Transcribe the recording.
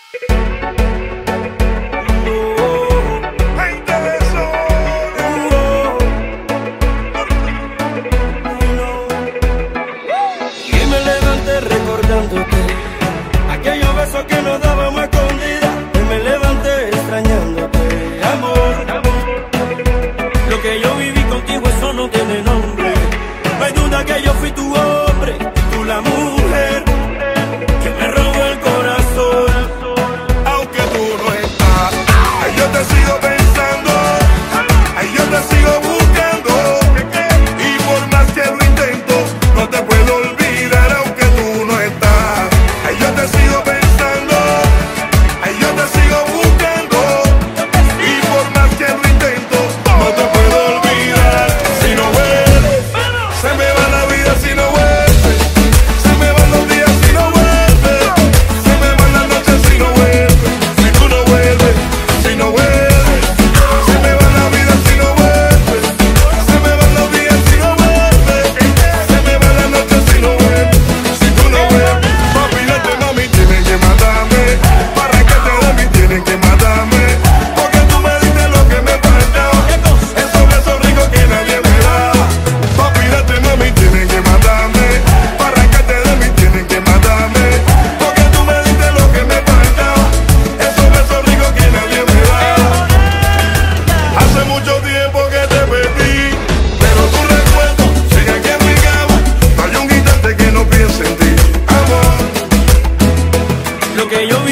Recordándote aquellos besos que nos dábamos a escondidas. Hoy me levanté extrañándote, amor. Lo que yo viví contigo, eso no tiene nombre. No hay duda que yo fui tu hombre y tú la mujer que me robó el corazón. Aunque tú no estás, ay, yo te sigo pensando, ay, yo te sigo buscando. Y por más que lo intento, no te puedo olvidar. Aunque tú no estás, ay, yo te sigo pensando, ay, yo te sigo buscando. Y por más que lo intento, no te puedo olvidar. Si no vuelves, se me va la vida si no vuelves. Se me van los días si no vuelves. Se me van las noches si no vuelves. Si tú no vuelves, si no vuelves. Se me va la vida si no vuelves. Se me van los días si no vuelves. Se me van las noches si no vuelves. Si tú no vuelves. Papi, date, mami, tienen que matarme. Para que te de mí tienen que matarme. Porque tú me diste lo que me faltaba. Esos besos ricos que nadie me da. Papi, date, mami, tienen que matarme. Para que te de mí tienen que matarme. Porque tú me diste lo que me faltaba. Esos besos ricos que nadie me da. Hace mucho tiempo que te perdí, pero tu recuerdo sigue aquí en mi cama. No hay un instante que no piense en ti, amor. Lo que yo